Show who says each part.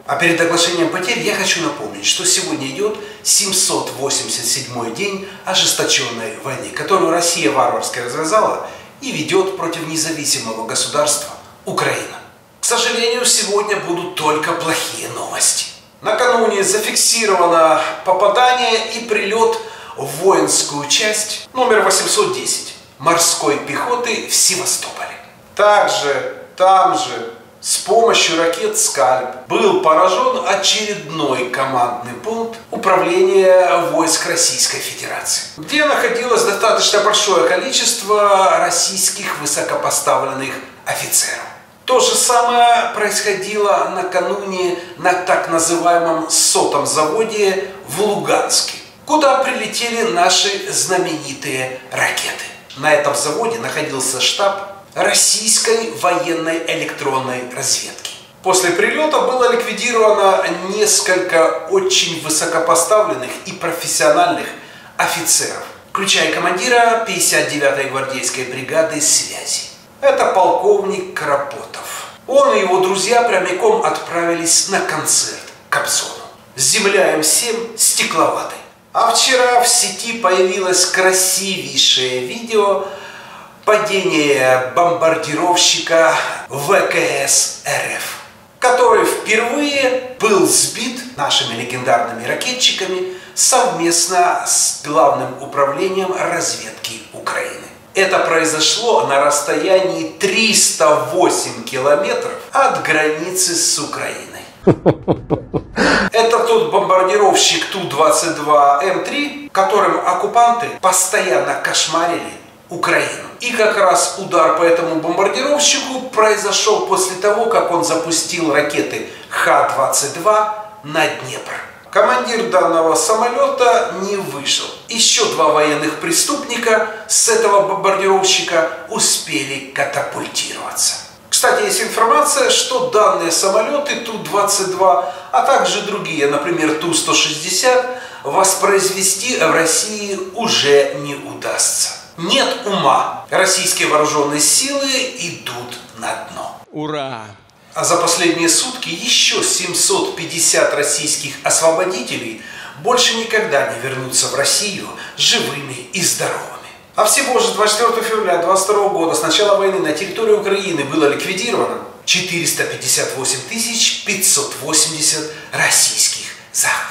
Speaker 1: А перед оглашением потерь я хочу напомнить, что сегодня идет 787-й день ожесточенной войны, которую Россия варварски развязала и ведет против независимого государства Украина. К сожалению, сегодня будут только плохие новости. Накануне зафиксировано попадание и прилет в воинскую часть номер 810 морской пехоты в Севастополе. Также там же с помощью ракет «Скальп» был поражен очередной командный пункт управления войск Российской Федерации, где находилось достаточно большое количество российских высокопоставленных офицеров. То же самое происходило накануне на так называемом 100-м заводе в Луганске, куда прилетели наши знаменитые ракеты. На этом заводе находился штаб российской военной электронной разведки. После прилета было ликвидировано несколько очень высокопоставленных и профессиональных офицеров, включая командира 59-й гвардейской бригады связи. Это полковник Кропотов. Он и его друзья прямиком отправились на концерт к Кобзону. Земля М7 стекловатой. А вчера в сети появилось красивейшее видео падения бомбардировщика ВКС РФ, который впервые был сбит нашими легендарными ракетчиками совместно с Главным управлением разведки Украины. Это произошло на расстоянии 308 километров от границы с Украиной. Это тот бомбардировщик Ту-22М3, которым оккупанты постоянно кошмарили Украину. И как раз удар по этому бомбардировщику произошел после того, как он запустил ракеты Х-22 на Днепр. Командир данного самолета не выжил. Еще два военных преступника с этого бомбардировщика успели катапультироваться. Кстати, есть информация, что данные самолеты Ту-22, а также другие, например, Ту-160, воспроизвести в России уже не удастся. Нет ума. Российские вооруженные силы идут на дно.
Speaker 2: Ура!
Speaker 1: А за последние сутки еще 750 российских освободителей больше никогда не вернутся в Россию живыми и здоровыми. А всего же 24 февраля 2022 года с начала войны на территории Украины было ликвидировано 458 580 российских захватчиков.